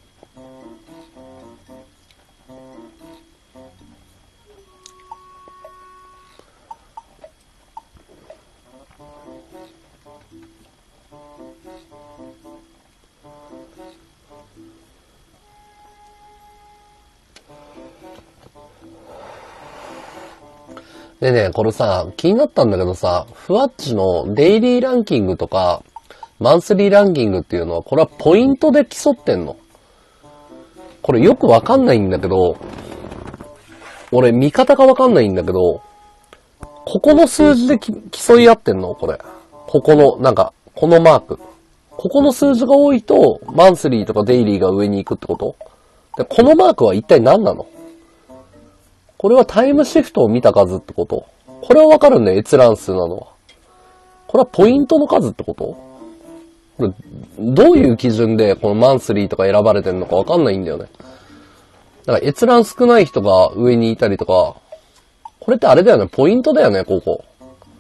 でね、これさ、気になったんだけどさ、ふわっちのデイリーランキングとか、マンスリーランキングっていうのは、これはポイントで競ってんの。これよくわかんないんだけど、俺見方がわかんないんだけど、ここの数字で競い合ってんのこれ。ここの、なんか、このマーク。ここの数字が多いと、マンスリーとかデイリーが上に行くってこと？で、このマークは一体何なの？これはタイムシフトを見た数ってこと？これはわかるんだよ、閲覧数なのは。これはポイントの数ってこと？これ、どういう基準でこのマンスリーとか選ばれてるのかわかんないんだよね。だから閲覧少ない人が上にいたりとか、これってあれだよね、ポイントだよね、ここ。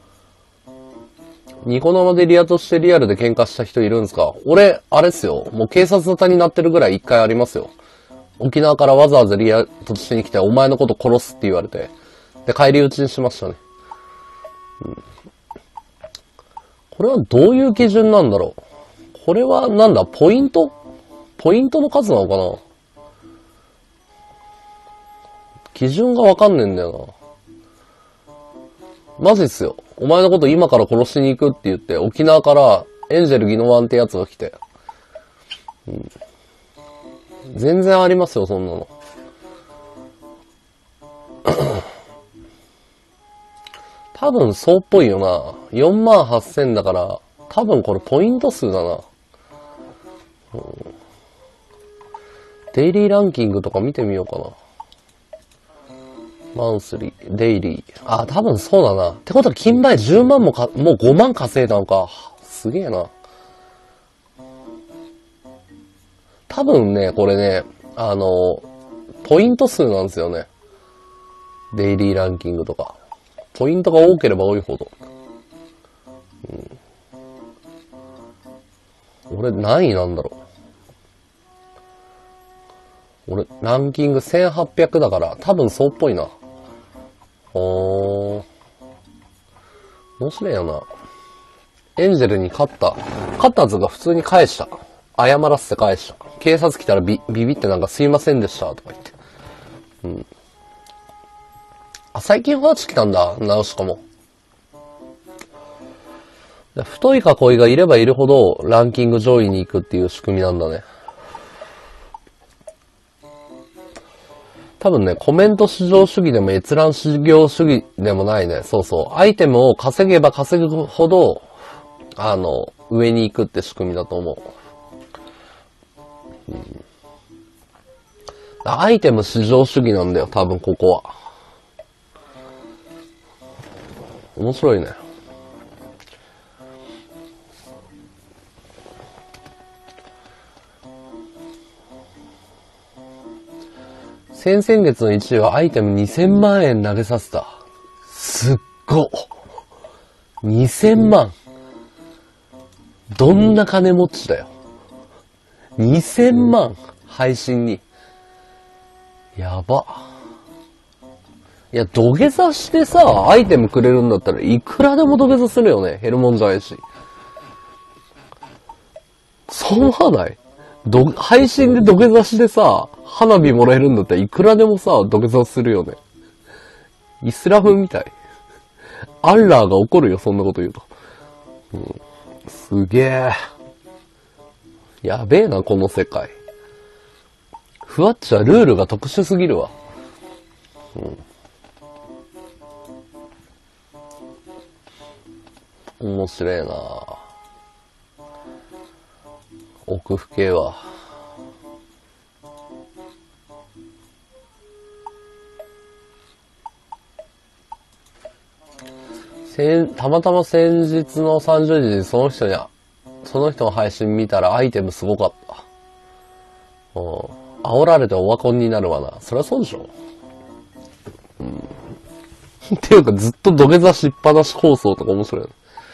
ニコ生でリアとしてリアルで喧嘩した人いるんですか？俺、あれっすよ。もう警察沙汰になってるぐらい一回ありますよ。沖縄からわざわざリアとしてに来て、お前のこと殺すって言われて。で、返り討ちにしましたね。うん、これはどういう基準なんだろう？これはなんだ、ポイント？ポイントの数なのかな？基準がわかんねえんだよな。マジっすよ。お前のこと今から殺しに行くって言って、沖縄からエンジェルギノワンってやつが来て。うん、全然ありますよ、そんなの。多分そうっぽいよな。よんまんはっせんだから、多分これポイント数だな。うん、デイリーランキングとか見てみようかな。マンスリー、デイリー。あ、多分そうだな。ってことは金前じゅうまんもか、もうごまん稼いだのか。すげえな。多分ね、これね、あの、ポイント数なんですよね。デイリーランキングとか。ポイントが多ければ多いほど。うん、俺何位なんだろう。俺、ランキングせんはっぴゃくだから、多分そうっぽいな。おー。面白いよな。エンジェルに勝った。勝ったやつが普通に返した。謝らせて返した。警察来たらビビビってなんかすいませんでしたとか言って。うん。あ、最近ファーチ来たんだ。ナウシカも。太い囲いがいればいるほどランキング上位に行くっていう仕組みなんだね。多分ね、コメント至上主義でも閲覧至上主義でもないね。そうそう。アイテムを稼げば稼ぐほど、あの、上に行くって仕組みだと思う。うん、アイテム至上主義なんだよ、多分ここは。面白いね。先々月のいちいはアイテムにせんまんえん投げさせた。すっご。にせんまん。どんな金持ちだよ。にせんまん。 配信に。やば。いや、土下座してさ、アイテムくれるんだったらいくらでも土下座するよね。減るもんじゃないし。そう思わない？ど、配信で土下座してさ、花火もらえるんだったらいくらでもさ、土下座するよね。イスラムみたい。アッラーが怒るよ、そんなこと言うと。うん、すげえ。やべえな、この世界。ふわっちはルールが特殊すぎるわ。うん。面白いな奥深系は。たまたま先日のさんじゅうじにその人に、その人の配信見たらアイテムすごかった。うん。煽られてオワコンになるわな。そりゃそうでしょ。うん。っていうかずっと土下座しっぱなし放送とか面白い、ね。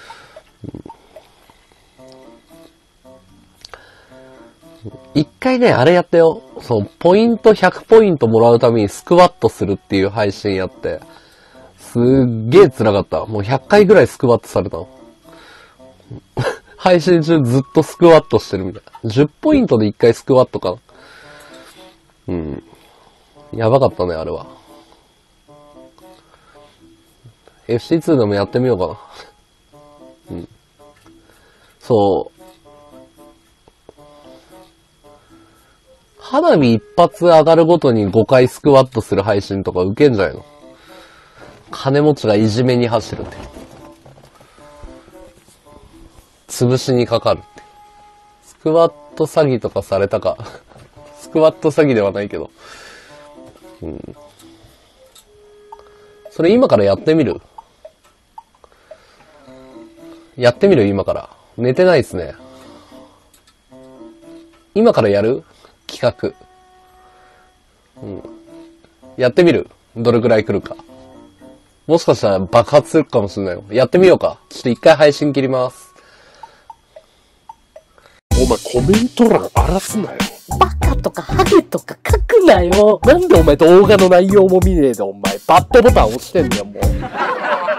うん。一回ね、あれやったよ。そう、ポイントひゃくポイントもらうためにスクワットするっていう配信やって。すっげえ辛かった。もうひゃっかいぐらいスクワットされたの。配信中ずっとスクワットしてるみたいな。じゅうポイントでいっかいスクワットかな。うん。やばかったね、あれは。エフシーツー でもやってみようかな。うん。そう。花火一発上がるごとにごかいスクワットする配信とかウケんじゃないの？金持ちがいじめに走るって。潰しにかかるって。スクワット詐欺とかされたか。スクワット詐欺ではないけど。うん。それ今からやってみる？やってみる今から。寝てないっすね。今からやる？企画。うん。やってみる？どれくらい来るか。もしかしたら爆発するかもしれないよ。やってみようか。ちょっと一回配信切ります。お前コメント欄荒らすなよ。 バカとかハゲとか書くなよ。 なんでお前動画の内容も見ねえでお前バッドボタン押してんだよもう。